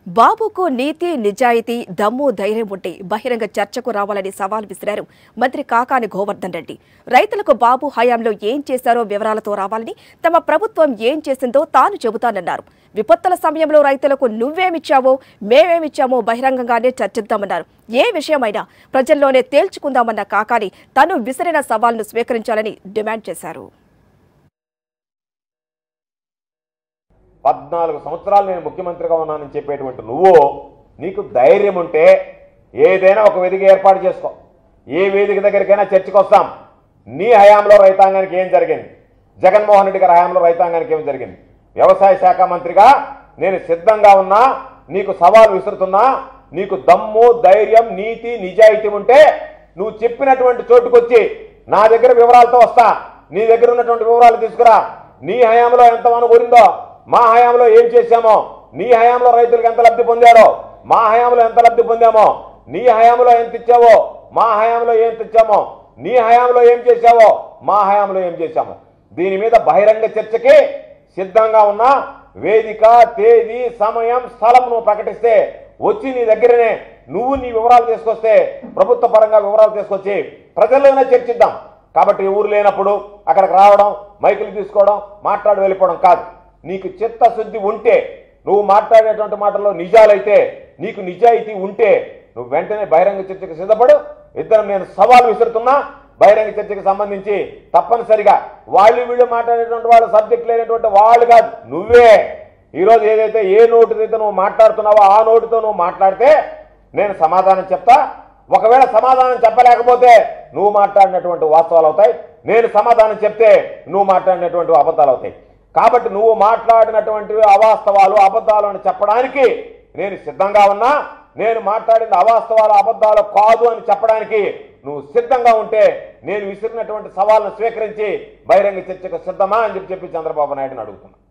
బాబుకు నీతి నిజాయితీ దమ్ము ధైర్యం ఉంటే బహిరంగ చర్చకు రావాలని సవాల్ విసిరారు మంత్రి కాకాని గోవర్ధన్ రెడ్డి. రైతులకు బాబు హయాంలో ఏం చేశారో వివరాలతో రావాలని, తమ ప్రభుత్వం ఏం చేసిందో తాను చెబుతానన్నారు. విపత్తుల సమయంలో రైతులకు నువ్వేమిచ్చావో మేమేమిచ్చామో బహిరంగంగానే చర్చిద్దామన్నారు. ఏ విషయమైనా ప్రజల్లోనే తేల్చుకుందామన్న కాకాని తను విసిరిన సవాల్ను స్వీకరించాలని డిమాండ్ చేశారు. 14 సంవత్సరాలు నేను ముఖ్యమంత్రిగా ఉన్నానని చెప్పేటువంటి నువ్వు, నీకు ధైర్యం ఉంటే ఏదైనా ఒక వేదిక ఏర్పాటు చేసుకో. ఏ వేదిక దగ్గరికైనా చర్చకు వస్తాం. నీ హయాంలో రైతాంగానికి ఏం జరిగింది, జగన్మోహన్ రెడ్డి గారి హయాంలో రైతాంగానికి ఏం జరిగింది, వ్యవసాయ శాఖ మంత్రిగా నేను సిద్ధంగా ఉన్నా, నీకు సవాల్ విసురుతున్నా. నీకు దమ్ము ధైర్యం నీతి నిజాయితీ ఉంటే నువ్వు చెప్పినటువంటి చోటుకొచ్చి నా దగ్గర వివరాలతో వస్తా. నీ దగ్గర ఉన్నటువంటి వివరాలు తీసుకురా. నీ హయాంలో ఎంతమంది ఊరిందో, మా హయాంలో ఏం చేశామో, నీ హయాంలో రైతులకు ఎంత లబ్ధి పొందారో, మా హయాంలో ఎంత లబ్ధి పొందామో, నీ హయాంలో ఎంత ఇచ్చావో, మా హయాంలో ఏం తెచ్చామో, నీ హయాంలో ఏం చేశావో, మా హయాంలో ఏం చేశామో, దీని మీద బహిరంగ చర్చకి సిద్ధంగా ఉన్నా. వేదిక తేదీ సమయం స్థలం నువ్వు ప్రకటిస్తే వచ్చి నీ దగ్గరనే నువ్వు నీ వివరాలు తీసుకొస్తే, ప్రభుత్వ పరంగా వివరాలు తీసుకొచ్చి ప్రజల్లోనే చర్చిద్దాం. కాబట్టి ఊరు లేనప్పుడు అక్కడికి రావడం, మైకులు తీసుకోవడం, మాట్లాడి వెళ్ళిపోవడం కాదు. నీకు చిత్తశుద్ధి ఉంటే, నువ్వు మాట్లాడేటువంటి మాటల్లో నిజాలైతే, నీకు నిజాయితీ ఉంటే నువ్వు వెంటనే బహిరంగ చర్చకు సిద్ధపడు. ఇద్దరం నేను సవాల్ విసురుతున్నా. బహిరంగ చర్చకు సంబంధించి తప్పనిసరిగా వీళ్ళు మాట్లాడేటువంటి వాళ్ళ సబ్జెక్ట్ లేనటువంటి వాళ్ళు కాదు, నువ్వే. ఈరోజు ఏదైతే ఏ నోటితో నువ్వు మాట్లాడుతున్నావో ఆ నోటితో నువ్వు మాట్లాడితే నేను సమాధానం చెప్తా. ఒకవేళ సమాధానం చెప్పలేకపోతే నువ్వు మాట్లాడినటువంటి వాస్తవాలు అవుతాయి, నేను సమాధానం చెప్తే నువ్వు మాట్లాడినటువంటి అబద్ధాలు అవుతాయి. కాబట్టి నువ్వు మాట్లాడినటువంటివి అవాస్తవాలు అబద్ధాలు అని చెప్పడానికి నేను సిద్ధంగా ఉన్నా. నేను మాట్లాడిన అవాస్తవాలు అబద్ధాలు కాదు అని చెప్పడానికి నువ్వు సిద్ధంగా ఉంటే నేను విసిరినటువంటి సవాళ్ళను స్వీకరించి బహిరంగ చర్చకు సిద్ధమా అని చెప్పి చంద్రబాబు నాయుడుని అడుగుతున్నా.